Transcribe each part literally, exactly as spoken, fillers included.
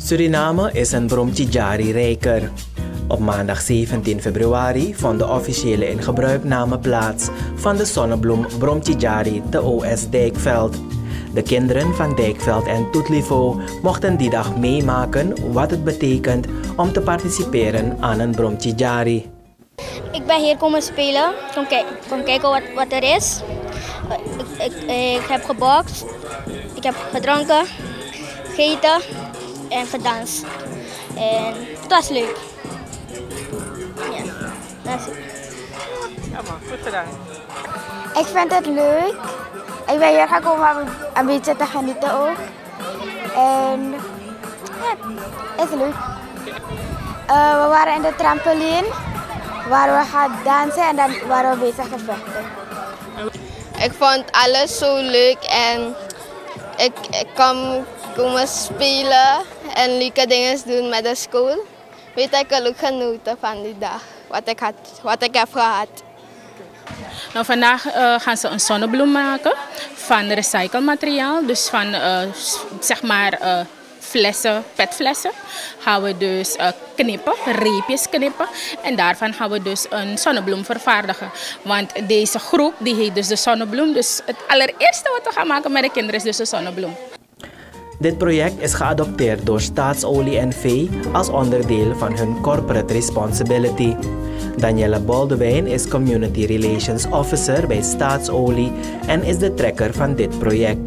Suriname is een Bromtjijari-rijker. Op maandag zeventien februari vond de officiële ingebruikname plaats van de zonnebloem Bromtjijari te O S Dijkveld. De kinderen van Dijkveld en Toetlivo mochten die dag meemaken wat het betekent om te participeren aan een Bromtjijari. Ik ben hier komen spelen, kom, kijk, kom kijken wat, wat er is. Ik, ik, ik heb gebokst, ik heb gedronken, gegeten en gedanst. En het was leuk. Ja, dat is het. Ja man, goed gedaan. Ik vind het leuk. Ik ben hier gekomen om een beetje te genieten ook. En ja, het is leuk. Uh, we waren in de trampoline, waar we gaan dansen en dan waren we bezig te vechten. Ik vond alles zo leuk en ik, ik kon komen spelen en leuke dingen doen met de school. Weet ik heb ook genoten van die dag, wat ik, had, wat ik heb gehad. Nou, vandaag uh, gaan ze een zonnebloem maken van recyclemateriaal, dus van uh, zeg maar uh, flessen, petflessen. Gaan we dus uh, knippen, reepjes knippen en daarvan gaan we dus een zonnebloem vervaardigen. Want deze groep die heet dus de zonnebloem, dus het allereerste wat we gaan maken met de kinderen is dus de zonnebloem. Dit project is geadopteerd door Staatsolie N V als onderdeel van hun Corporate Responsibility. Daniela Boldewijn is Community Relations Officer bij Staatsolie en is de trekker van dit project.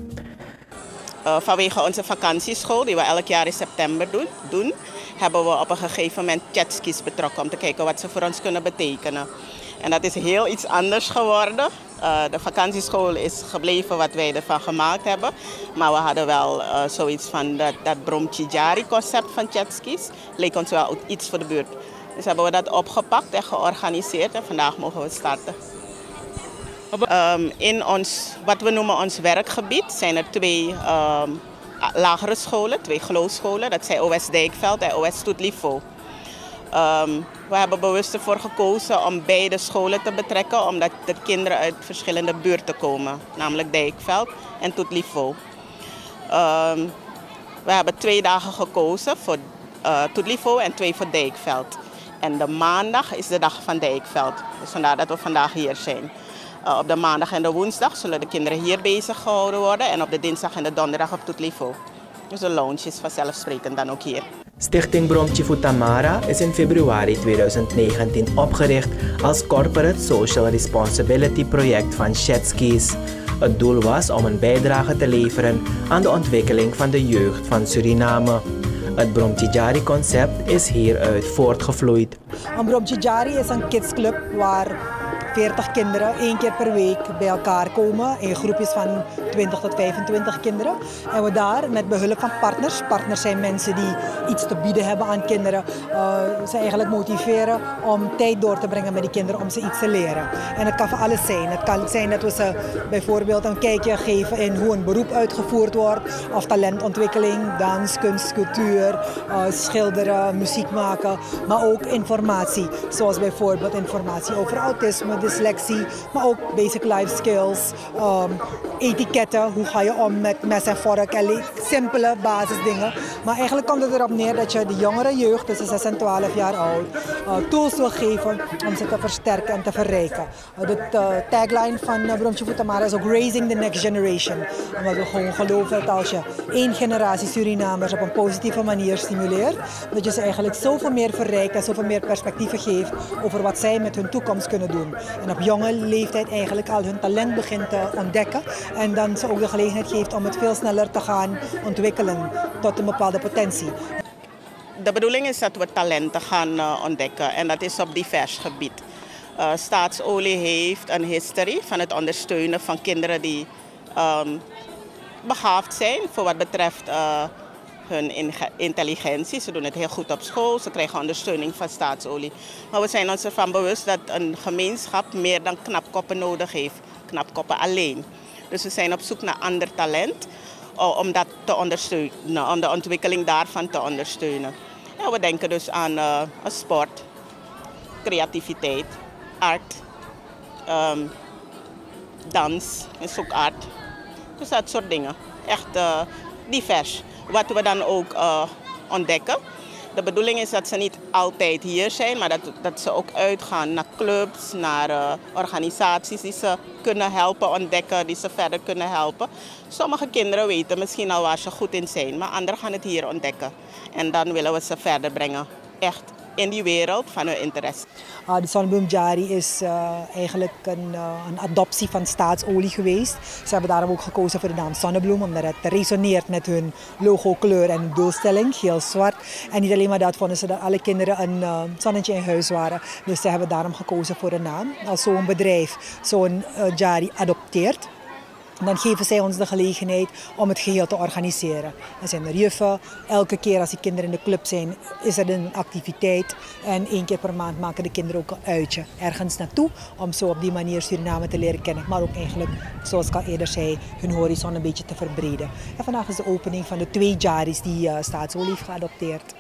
Uh, vanwege onze vakantieschool, die we elk jaar in september doen, doen, hebben we op een gegeven moment jetskis betrokken om te kijken wat ze voor ons kunnen betekenen. En dat is heel iets anders geworden. Uh, de vakantieschool is gebleven wat wij ervan gemaakt hebben. Maar we hadden wel uh, zoiets van dat, dat Bromtjijari concept van jetskis. Leek ons wel iets voor de buurt. Dus hebben we dat opgepakt en georganiseerd en vandaag mogen we starten. Um, in ons, wat we noemen ons werkgebied zijn er twee um, lagere scholen, twee geloofsscholen. Dat zijn O S Dijkveld en O S Toetlivo. Um, we hebben bewust ervoor gekozen om beide scholen te betrekken, omdat de kinderen uit verschillende buurten komen, namelijk Dijkveld en Toetlivo. Um, we hebben twee dagen gekozen voor uh, Toetlivo en twee voor Dijkveld. En de maandag is de dag van Dijkveld, dus vandaar dat we vandaag hier zijn. Uh, op de maandag en de woensdag zullen de kinderen hier bezig gehouden worden en op de dinsdag en de donderdag op Toetlivo. Dus de lounge is vanzelfsprekend dan ook hier. Stichting Bromtjifu Tamara is in februari tweeduizend negentien opgericht als Corporate Social Responsibility project van Jetskis. Het doel was om een bijdrage te leveren aan de ontwikkeling van de jeugd van Suriname. Het Bromtjijari concept is hieruit voortgevloeid. Een Bromtjijari is een kidsclub waar veertig kinderen één keer per week bij elkaar komen in groepjes van twintig tot vijfentwintig kinderen. En we daar met behulp van partners, partners zijn mensen die iets te bieden hebben aan kinderen, uh, ze eigenlijk motiveren om tijd door te brengen met die kinderen om ze iets te leren. En het kan voor alles zijn. Het kan zijn dat we ze bijvoorbeeld een kijkje geven in hoe een beroep uitgevoerd wordt, of talentontwikkeling, dans, kunst, cultuur, uh, schilderen, muziek maken, maar ook informatie, zoals bijvoorbeeld informatie over autisme, dyslexie, maar ook basic life skills, um, etiketten, hoe ga je om met mes en vork, en simpele basisdingen. Maar eigenlijk komt het erop neer dat je de jongere jeugd tussen zes en twaalf jaar oud uh, tools wil geven om ze te versterken en te verrijken. Uh, de uh, tagline van uh, Bromtjifu Tamara is ook Raising the Next Generation. Omdat we gewoon geloven dat als je één generatie Surinamers op een positieve manier stimuleert, dat je ze eigenlijk zoveel meer verrijkt en zoveel meer perspectieven geeft over wat zij met hun toekomst kunnen doen. En op jonge leeftijd eigenlijk al hun talent begint te ontdekken en dan ze ook de gelegenheid geeft om het veel sneller te gaan ontwikkelen tot een bepaalde potentie. De bedoeling is dat we talenten gaan uh, ontdekken en dat is op divers gebied. Uh, Staatsolie heeft een historie van het ondersteunen van kinderen die um, begaafd zijn voor wat betreft uh, hun intelligentie. Ze doen het heel goed op school, ze krijgen ondersteuning van Staatsolie. Maar we zijn ons ervan bewust dat een gemeenschap meer dan knapkoppen nodig heeft. Knapkoppen alleen. Dus we zijn op zoek naar ander talent om dat te ondersteunen, om de ontwikkeling daarvan te ondersteunen. Ja, we denken dus aan uh, sport, creativiteit, art, um, dans, is ook art. Dus dat soort dingen. Echt uh, divers. Wat we dan ook uh, ontdekken. De bedoeling is dat ze niet altijd hier zijn, maar dat, dat ze ook uitgaan naar clubs, naar uh, organisaties die ze kunnen helpen ontdekken, die ze verder kunnen helpen. Sommige kinderen weten misschien al waar ze goed in zijn, maar anderen gaan het hier ontdekken. En dan willen we ze verder brengen, echt in die wereld van hun interesse. Uh, de Zonnebloem Jari is uh, eigenlijk een, uh, een adoptie van staatsolie geweest. Ze hebben daarom ook gekozen voor de naam Zonnebloem, omdat het resoneert met hun logo, kleur en doelstelling, geel-zwart. En niet alleen maar dat, vonden ze dat alle kinderen een uh, zonnetje in huis waren. Dus ze hebben daarom gekozen voor een naam. Als zo'n bedrijf zo'n uh, Jari adopteert, dan geven zij ons de gelegenheid om het geheel te organiseren. Er zijn er juffen. Elke keer als die kinderen in de club zijn, is er een activiteit. En één keer per maand maken de kinderen ook een uitje ergens naartoe. Om zo op die manier Suriname te leren kennen. Maar ook eigenlijk, zoals ik al eerder zei, hun horizon een beetje te verbreden. En vandaag is de opening van de twee Jaris die uh, staatsolie heeft geadopteerd.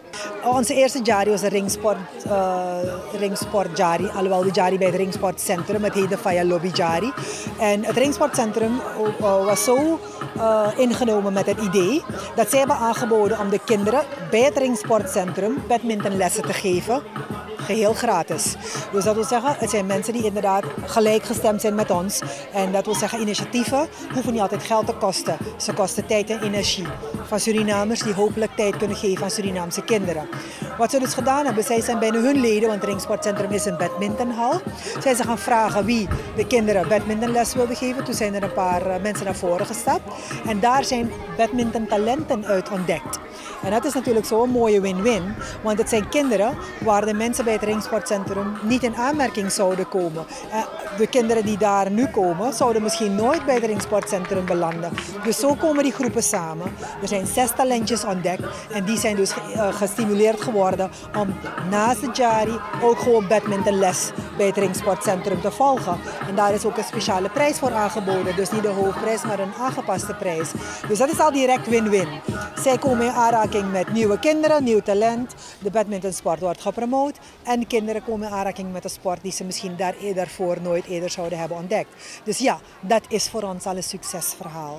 Onze eerste Jari was de Ringsport, uh, Ringsport Jari, alhoewel de Jari bij het Ringsportcentrum, het heette Faya Lobby Jari. En het Ringsportcentrum uh, was zo uh, ingenomen met het idee dat zij hebben aangeboden om de kinderen bij het Ringsportcentrum badmintonlessen te geven. Geheel gratis. Dus dat wil zeggen, het zijn mensen die inderdaad gelijkgestemd zijn met ons. En dat wil zeggen, initiatieven hoeven niet altijd geld te kosten. Ze kosten tijd en energie van Surinamers die hopelijk tijd kunnen geven aan Surinaamse kinderen. Wat ze dus gedaan hebben, zij zijn bijna hun leden, want het Ringsportcentrum is een badmintonhal. Zij zijn gaan vragen wie de kinderen badmintonles wilde geven. Toen zijn er een paar mensen naar voren gestapt. En daar zijn badmintontalenten uit ontdekt. En dat is natuurlijk zo'n mooie win-win, want het zijn kinderen waar de mensen bij het Ringsportcentrum niet in aanmerking zouden komen. De kinderen die daar nu komen, zouden misschien nooit bij het Ringsportcentrum belanden. Dus zo komen die groepen samen. Er zijn zes talentjes ontdekt en die zijn dus gestimuleerd geworden om naast de Jari ook gewoon badmintonles bij het Ringsportcentrum te volgen. En daar is ook een speciale prijs voor aangeboden, dus niet de hoofdprijs, maar een aangepaste prijs. Dus dat is al direct win-win. Zij komen in aanraking met nieuwe kinderen, nieuw talent. De badmintonsport wordt gepromoot en kinderen komen in aanraking met een sport die ze misschien daar daarvoor nooit eerder zouden hebben ontdekt. Dus ja, dat is voor ons al een succesverhaal.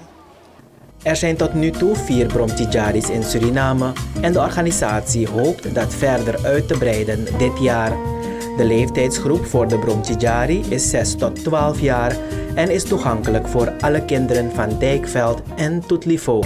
Er zijn tot nu toe vier Bromtjaris in Suriname en de organisatie hoopt dat verder uit te breiden dit jaar. De leeftijdsgroep voor de Bromtjari is zes tot twaalf jaar en is toegankelijk voor alle kinderen van Dijkveld en Toetlivo.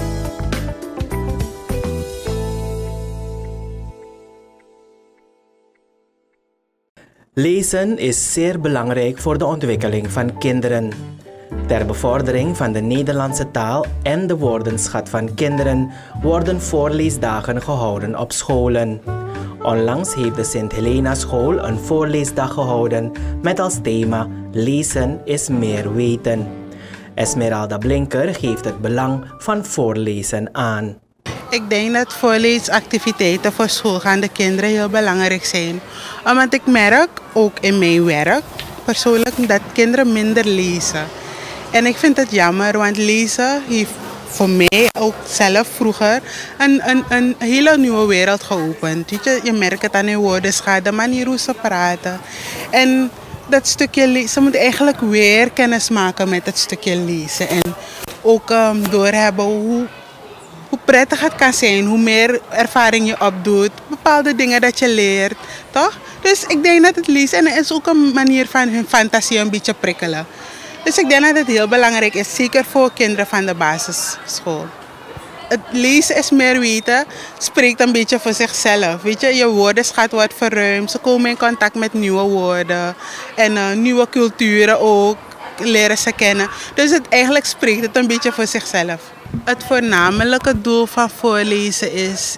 Lezen is zeer belangrijk voor de ontwikkeling van kinderen. Ter bevordering van de Nederlandse taal en de woordenschat van kinderen worden voorleesdagen gehouden op scholen. Onlangs heeft de Sint Helena School een voorleesdag gehouden met als thema Lezen is meer weten. Esmeralda Blinker geeft het belang van voorlezen aan. Ik denk dat voorleesactiviteiten voor schoolgaande kinderen heel belangrijk zijn. Omdat ik merk, ook in mijn werk, persoonlijk, dat kinderen minder lezen. En ik vind het jammer, want lezen heeft voor mij ook zelf vroeger een, een, een hele nieuwe wereld geopend. Weet je, je merkt het aan hun woordenschat, de manier hoe ze praten. En dat stukje lezen, ze moeten eigenlijk weer kennis maken met het stukje lezen. En ook um, doorhebben hoe... Hoe prettig het kan zijn, hoe meer ervaring je opdoet, bepaalde dingen dat je leert, toch? Dus ik denk dat het lezen, en het is ook een manier van hun fantasie een beetje prikkelen. Dus ik denk dat het heel belangrijk is, zeker voor kinderen van de basisschool. Het lezen is meer weten, spreekt een beetje voor zichzelf. Weet je, je woordenschat wordt verruimd, ze komen in contact met nieuwe woorden en uh, nieuwe culturen ook, leren ze kennen. Dus het, eigenlijk spreekt het een beetje voor zichzelf. Het voornamelijke doel van voorlezen is,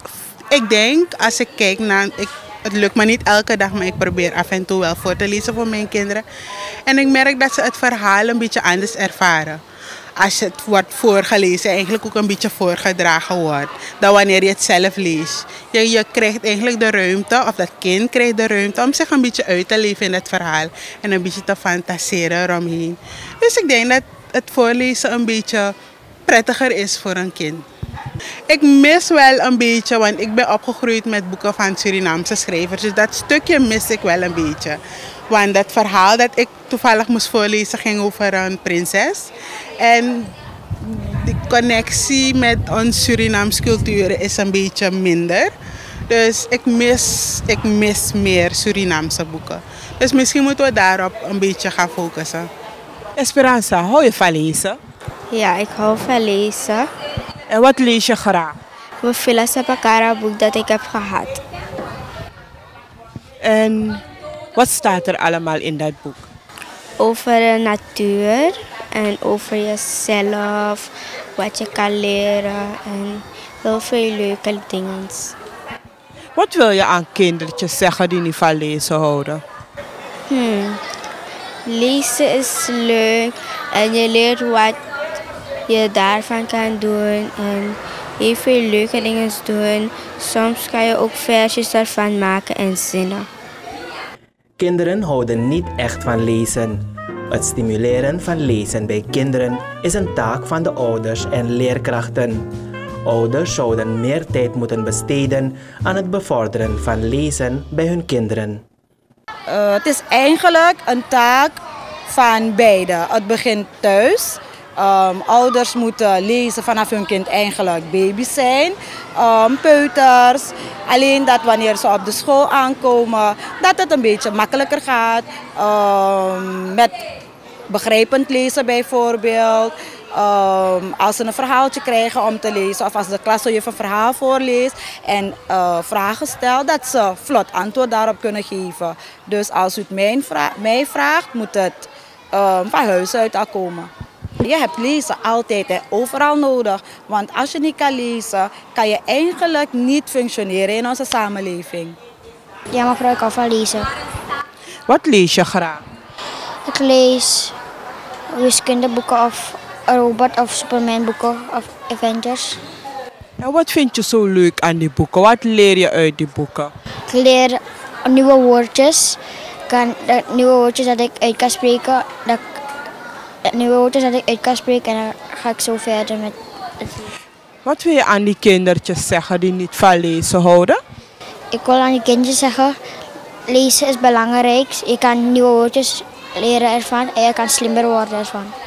ik denk, als ik kijk naar, ik, het lukt me niet elke dag, maar ik probeer af en toe wel voor te lezen voor mijn kinderen. En ik merk dat ze het verhaal een beetje anders ervaren. Als het wordt voorgelezen, eigenlijk ook een beetje voorgedragen wordt, dan wanneer je het zelf leest. Je, je krijgt eigenlijk de ruimte, of dat kind krijgt de ruimte om zich een beetje uit te leven in het verhaal. En een beetje te fantaseren eromheen. Dus ik denk dat het voorlezen een beetje prettiger is voor een kind. Ik mis wel een beetje, want ik ben opgegroeid met boeken van Surinaamse schrijvers. Dus dat stukje mis ik wel een beetje. Want dat verhaal dat ik toevallig moest voorlezen ging over een prinses. En connectie met ons Surinaamse cultuur is een beetje minder. Dus ik mis, ik mis meer Surinaamse boeken. Dus misschien moeten we daarop een beetje gaan focussen. Esperanza, hou je van lezen? Ja, ik hou van lezen. En wat lees je graag? Mijn Filosofakara boek dat ik heb gehad. En wat staat er allemaal in dat boek? Over de natuur en over jezelf, wat je kan leren en heel veel leuke dingen. Wat wil je aan kindertjes zeggen die niet van lezen houden? Hmm. Lezen is leuk en je leert wat je daarvan kan doen en heel veel leuke dingen doen. Soms kan je ook versjes ervan maken en zinnen. Kinderen houden niet echt van lezen. Het stimuleren van lezen bij kinderen is een taak van de ouders en leerkrachten. Ouders zouden meer tijd moeten besteden aan het bevorderen van lezen bij hun kinderen. Uh, het is eigenlijk een taak van beide. Het begint thuis. Um, ouders moeten lezen vanaf hun kind eigenlijk baby's zijn, um, peuters. Alleen dat wanneer ze op de school aankomen, dat het een beetje makkelijker gaat. Um, met begrijpend lezen bijvoorbeeld. Um, als ze een verhaaltje krijgen om te lezen of als de klasjuf een verhaal voorleest en uh, vragen stelt, dat ze vlot antwoord daarop kunnen geven. Dus als u het mij, vra mij vraagt, moet het um, van huis uit al komen. Je hebt lezen altijd en overal nodig, want als je niet kan lezen, kan je eigenlijk niet functioneren in onze samenleving. Ja, mevrouw, ik hou van lezen. Wat lees je graag? Ik lees wiskundeboeken of robot of Superman boeken of Avengers. En wat vind je zo leuk aan die boeken? Wat leer je uit die boeken? Ik leer nieuwe woordjes, kan, dat, nieuwe woordjes dat ik uit kan spreken. Dat, dat nieuwe woordjes dat ik uit kan spreken en dan ga ik zo verder met het. Wat wil je aan die kindertjes zeggen die niet van lezen houden? Ik wil aan die kindjes zeggen, lezen is belangrijk. Je kan nieuwe woordjes leren ervan en je kan slimmer worden ervan.